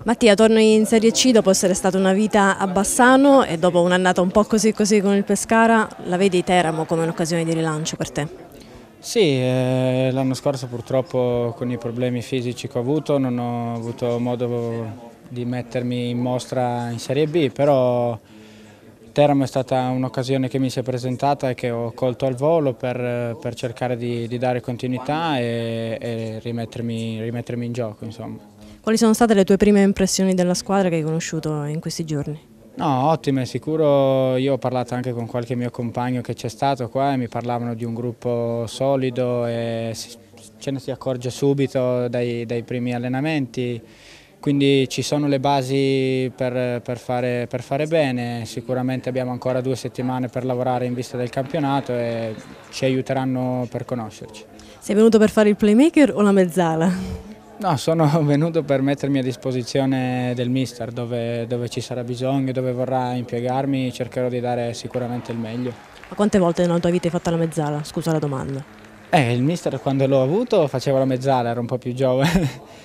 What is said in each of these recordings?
Mattia, torni in Serie C dopo essere stata una vita a Bassano e dopo un'annata un po' così così con il Pescara, la vedi Teramo come un'occasione di rilancio per te? Sì, l'anno scorso purtroppo con i problemi fisici che ho avuto non ho avuto modo di mettermi in mostra in Serie B, però Teramo è stata un'occasione che mi si è presentata e che ho colto al volo per cercare di dare continuità e rimettermi in gioco, insomma. Quali sono state le tue prime impressioni della squadra che hai conosciuto in questi giorni? No, ottime, sicuro. Io ho parlato anche con qualche mio compagno che c'è stato qua e mi parlavano di un gruppo solido e ce ne si accorge subito dai primi allenamenti, quindi ci sono le basi per fare bene. Sicuramente abbiamo ancora 2 settimane per lavorare in vista del campionato e ci aiuteranno per conoscerci. Sei venuto per fare il playmaker o la mezzala? No, sono venuto per mettermi a disposizione del mister, dove ci sarà bisogno, dove vorrà impiegarmi, cercherò di dare sicuramente il meglio. Ma quante volte nella tua vita hai fatto la mezzala? Scusa la domanda. Il mister quando l'ho avuto faceva la mezzala, ero un po' più giovane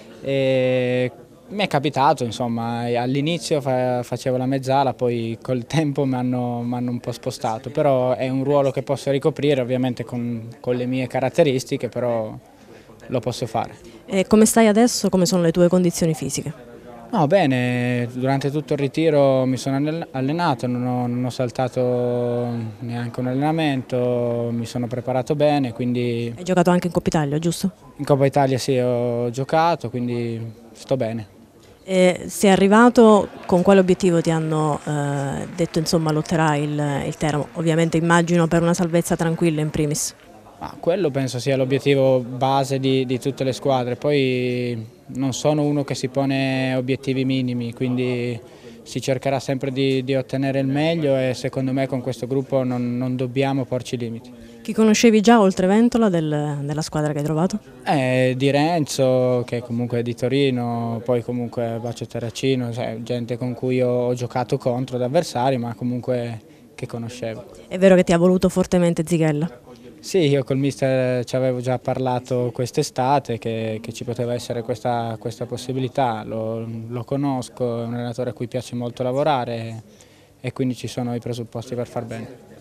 e mi è capitato, insomma, all'inizio facevo la mezzala, poi col tempo mi hanno un po' spostato, però è un ruolo che posso ricoprire ovviamente con le mie caratteristiche, però lo posso fare. E come stai adesso? Come sono le tue condizioni fisiche? No, bene, durante tutto il ritiro mi sono allenato, non ho saltato neanche un allenamento, mi sono preparato bene, quindi Hai giocato anche in Coppa Italia, giusto? in Coppa Italia sì ho giocato, quindi sto bene. E sei arrivato, con quale obiettivo ti hanno detto insomma lotterai il Teramo? Ovviamente immagino per una salvezza tranquilla in primis. Ma quello penso sia l'obiettivo base di tutte le squadre, poi non sono uno che si pone obiettivi minimi, quindi si cercherà sempre di ottenere il meglio e secondo me con questo gruppo non dobbiamo porci limiti. Chi conoscevi già oltre Ventola della squadra che hai trovato? Di Renzo, che comunque è di Torino, poi comunque Bacio Terracino, cioè, gente con cui ho giocato contro, ad avversari, ma comunque che conoscevo. È vero che ti ha voluto fortemente Zighella? Sì, io col mister ci avevo già parlato quest'estate che ci poteva essere questa possibilità, lo conosco, è un allenatore a cui piace molto lavorare e quindi ci sono i presupposti per far bene.